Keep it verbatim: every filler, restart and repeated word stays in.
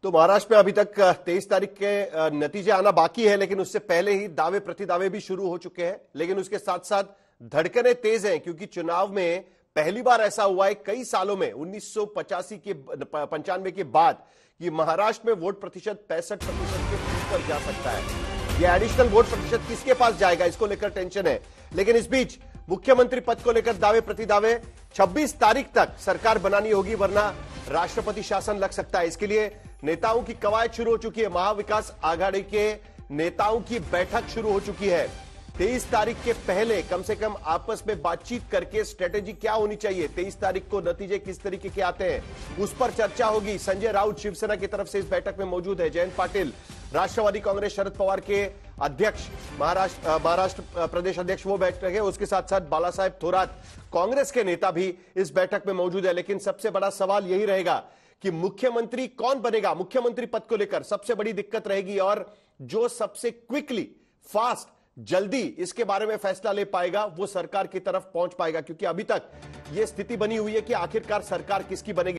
तो महाराष्ट्र में अभी तक तेईस तारीख के नतीजे आना बाकी है, लेकिन उससे पहले ही दावे प्रतिदावे भी शुरू हो चुके हैं। लेकिन उसके साथ साथ धड़कनें तेज हैं, क्योंकि चुनाव में पहली बार ऐसा हुआ है कई सालों में, उन्नीस सौ पचासी के पंचानवे के बाद, कि महाराष्ट्र में वोट प्रतिशत पैंसठ प्रतिशत के ऊपर जा सकता है। यह एडिशनल वोट प्रतिशत किसके पास जाएगा, इसको लेकर टेंशन है। लेकिन इस बीच मुख्यमंत्री पद को लेकर दावे प्रतिदावे, छब्बीस तारीख तक सरकार बनानी होगी, वरना राष्ट्रपति शासन लग सकता है। इसके लिए नेताओं की कवायद शुरू हो चुकी है। महाविकास आघाड़ी के नेताओं की बैठक शुरू हो चुकी है। तेईस तारीख के पहले कम से कम आपस में बातचीत करके स्ट्रेटेजी क्या होनी चाहिए, तेईस तारीख को नतीजे किस तरीके के आते हैं, उस पर चर्चा होगी। संजय राउत शिवसेना की तरफ से इस बैठक में मौजूद है। जयंत पाटिल राष्ट्रवादी कांग्रेस शरद पवार के अध्यक्ष, महाराष्ट्र महाराष्ट्र प्रदेश अध्यक्ष, वो बैठक है। उसके साथ साथ बाला साहेब थोरात कांग्रेस के नेता भी इस बैठक में मौजूद है। लेकिन सबसे बड़ा सवाल यही रहेगा कि मुख्यमंत्री कौन बनेगा। मुख्यमंत्री पद को लेकर सबसे बड़ी दिक्कत रहेगी, और जो सबसे क्विकली, फास्ट, जल्दी इसके बारे में फैसला ले पाएगा वो सरकार की तरफ पहुंच पाएगा। क्योंकि अभी तक यह स्थिति बनी हुई है कि आखिरकार सरकार किसकी बनेगी।